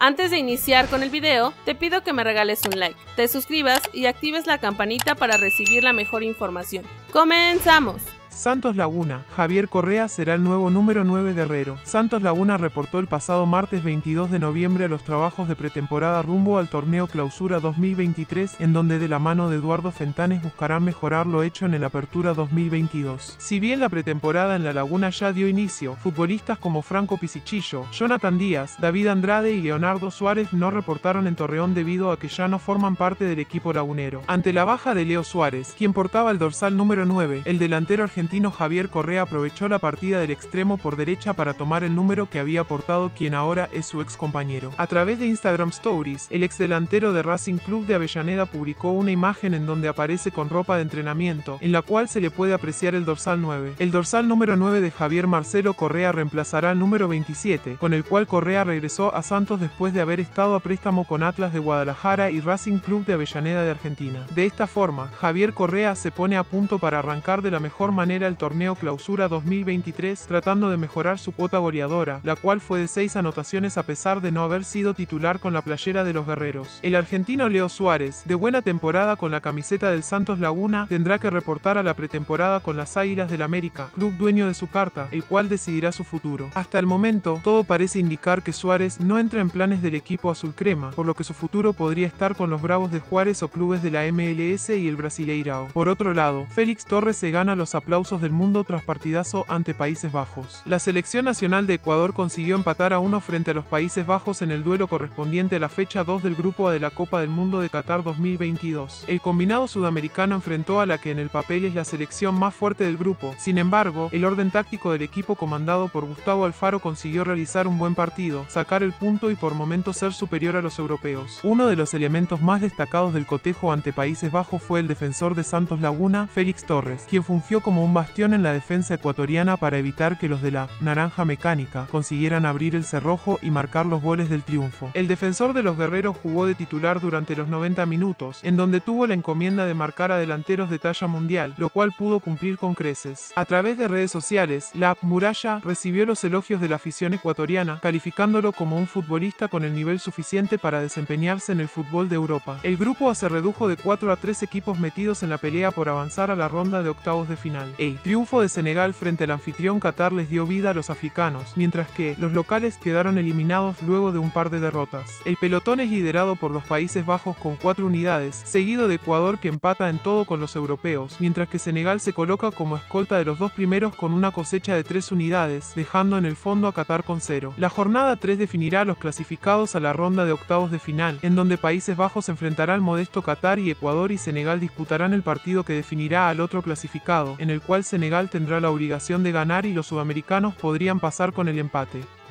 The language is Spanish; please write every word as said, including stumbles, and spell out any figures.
Antes de iniciar con el video, te pido que me regales un like, te suscribas y actives la campanita para recibir la mejor información. ¡Comenzamos! Santos Laguna, Javier Correa será el nuevo número nueve de Herrero. Santos Laguna reportó el pasado martes veintidós de noviembre a los trabajos de pretemporada rumbo al torneo Clausura dos mil veintitrés, en donde de la mano de Eduardo Fentanes buscarán mejorar lo hecho en el Apertura dos mil veintidós. Si bien la pretemporada en La Laguna ya dio inicio, futbolistas como Franco Pisichillo, Jonathan Díaz, David Andrade y Leonardo Suárez no reportaron en Torreón debido a que ya no forman parte del equipo lagunero. Ante la baja de Leo Suárez, quien portaba el dorsal número nueve, el delantero argentino argentino Javier Correa aprovechó la partida del extremo por derecha para tomar el número que había portado quien ahora es su ex compañero. A través de Instagram Stories, el ex delantero de Racing Club de Avellaneda publicó una imagen en donde aparece con ropa de entrenamiento, en la cual se le puede apreciar el dorsal nueve. El dorsal número nueve de Javier Marcelo Correa reemplazará al número veintisiete, con el cual Correa regresó a Santos después de haber estado a préstamo con Atlas de Guadalajara y Racing Club de Avellaneda de Argentina. De esta forma, Javier Correa se pone a punto para arrancar de la mejor manera el torneo Clausura dos mil veintitrés, tratando de mejorar su cuota goleadora, la cual fue de seis anotaciones a pesar de no haber sido titular con la playera de los guerreros. El argentino Leo Suárez, de buena temporada con la camiseta del Santos Laguna, tendrá que reportar a la pretemporada con las Águilas del América, club dueño de su carta, el cual decidirá su futuro. Hasta el momento, todo parece indicar que Suárez no entra en planes del equipo azul crema, por lo que su futuro podría estar con los Bravos de Juárez o clubes de la M L S y el Brasileirao. Por otro lado, Félix Torres se gana los aplausos del mundo tras partidazo ante Países Bajos. La selección nacional de Ecuador consiguió empatar a uno frente a los Países Bajos en el duelo correspondiente a la fecha dos del Grupo A de la Copa del Mundo de Qatar dos mil veintidós. El combinado sudamericano enfrentó a la que en el papel es la selección más fuerte del grupo. Sin embargo, el orden táctico del equipo comandado por Gustavo Alfaro consiguió realizar un buen partido, sacar el punto y por momentos ser superior a los europeos. Uno de los elementos más destacados del cotejo ante Países Bajos fue el defensor de Santos Laguna, Félix Torres, quien fungió como un bastión en la defensa ecuatoriana para evitar que los de la Naranja Mecánica consiguieran abrir el cerrojo y marcar los goles del triunfo. El defensor de los guerreros jugó de titular durante los noventa minutos, en donde tuvo la encomienda de marcar a delanteros de talla mundial, lo cual pudo cumplir con creces. A través de redes sociales, la Muralla recibió los elogios de la afición ecuatoriana, calificándolo como un futbolista con el nivel suficiente para desempeñarse en el fútbol de Europa. El grupo A se redujo de cuatro a tres equipos metidos en la pelea por avanzar a la ronda de octavos de final. El triunfo de Senegal frente al anfitrión Qatar les dio vida a los africanos, mientras que los locales quedaron eliminados luego de un par de derrotas. El pelotón es liderado por los Países Bajos con cuatro unidades, seguido de Ecuador que empata en todo con los europeos, mientras que Senegal se coloca como escolta de los dos primeros con una cosecha de tres unidades, dejando en el fondo a Qatar con cero. La jornada tres definirá a los clasificados a la ronda de octavos de final, en donde Países Bajos enfrentará al modesto Qatar y Ecuador y Senegal disputarán el partido que definirá al otro clasificado, en el cual Senegal tendrá la obligación de ganar y los sudamericanos podrían pasar con el empate.